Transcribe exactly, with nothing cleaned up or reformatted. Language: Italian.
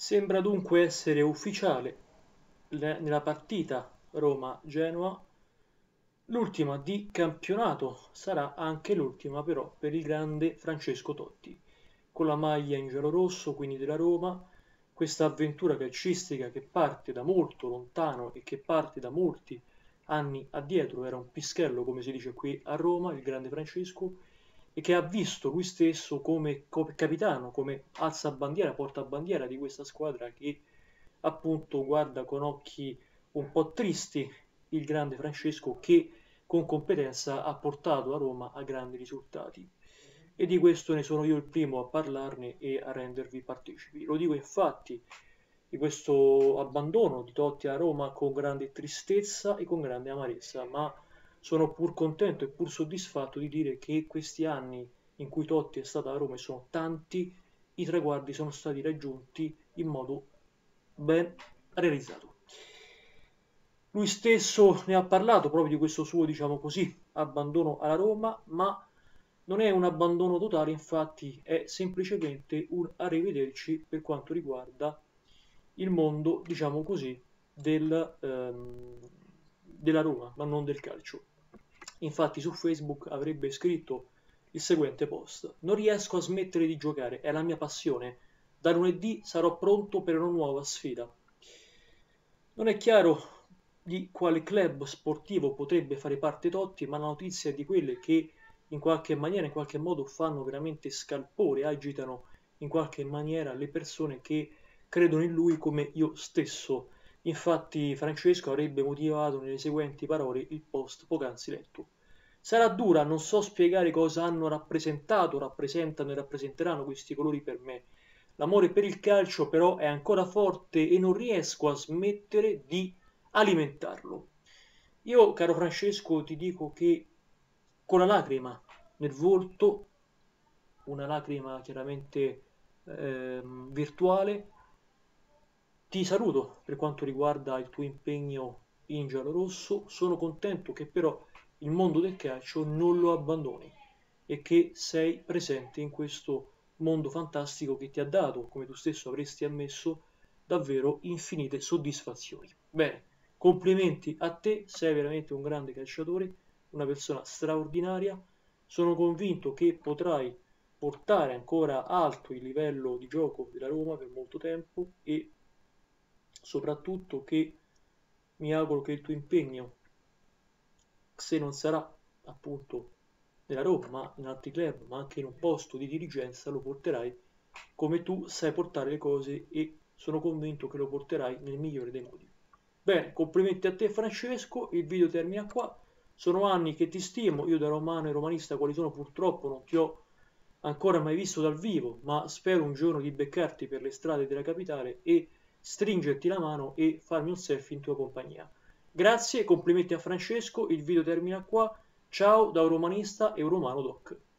Sembra dunque essere ufficiale le- nella partita Roma-Genoa, l'ultima di campionato sarà anche l'ultima però per il grande Francesco Totti, con la maglia in giallo-rosso, quindi della Roma, questa avventura calcistica che parte da molto lontano e che parte da molti anni addietro, era un pischello come si dice qui a Roma, il grande Francesco, e che ha visto lui stesso come, come capitano, come alzabandiera, portabandiera di questa squadra che appunto guarda con occhi un po' tristi il grande Francesco che con competenza ha portato la Roma a grandi risultati. E di questo ne sono io il primo a parlarne e a rendervi partecipi. Lo dico infatti di questo abbandono di Totti a Roma con grande tristezza e con grande amarezza, ma sono pur contento e pur soddisfatto di dire che questi anni in cui Totti è stato a Roma e sono tanti, i traguardi sono stati raggiunti in modo ben realizzato. Lui stesso ne ha parlato proprio di questo suo, diciamo così, abbandono alla Roma, ma non è un abbandono totale, infatti è semplicemente un arrivederci per quanto riguarda il mondo, diciamo così, del, ehm, della Roma, ma non del calcio. Infatti su Facebook avrebbe scritto il seguente post: non riesco a smettere di giocare, è la mia passione. Da lunedì sarò pronto per una nuova sfida. Non è chiaro di quale club sportivo potrebbe fare parte Totti, ma la notizia è di quelle che in qualche maniera, in qualche modo fanno veramente scalpore, agitano in qualche maniera le persone che credono in lui come io stesso. Infatti Francesco avrebbe motivato nelle seguenti parole il post poc'anzi letto. Sarà dura, non so spiegare cosa hanno rappresentato, rappresentano e rappresenteranno questi colori per me. L'amore per il calcio però è ancora forte e non riesco a smettere di alimentarlo. Io, caro Francesco, ti dico che con la lacrima nel volto, una lacrima chiaramente ehm, virtuale, ti saluto per quanto riguarda il tuo impegno in giallorosso. Sono contento che però il mondo del calcio non lo abbandoni e che sei presente in questo mondo fantastico che ti ha dato, come tu stesso avresti ammesso, davvero infinite soddisfazioni. Bene, complimenti a te, sei veramente un grande calciatore, una persona straordinaria. Sono convinto che potrai portare ancora alto il livello di gioco della Roma per molto tempo e soprattutto che mi auguro che il tuo impegno, se non sarà appunto nella Roma, ma in altri club, ma anche in un posto di dirigenza, lo porterai come tu sai portare le cose e sono convinto che lo porterai nel migliore dei modi. Bene, complimenti a te Francesco, il video termina qua. Sono anni che ti stimo, io da romano e romanista quali sono purtroppo non ti ho ancora mai visto dal vivo, ma spero un giorno di beccarti per le strade della capitale e stringerti la mano e farmi un selfie in tua compagnia. Grazie, complimenti a Francesco, il video termina qua. Ciao da un romanista e un romano doc.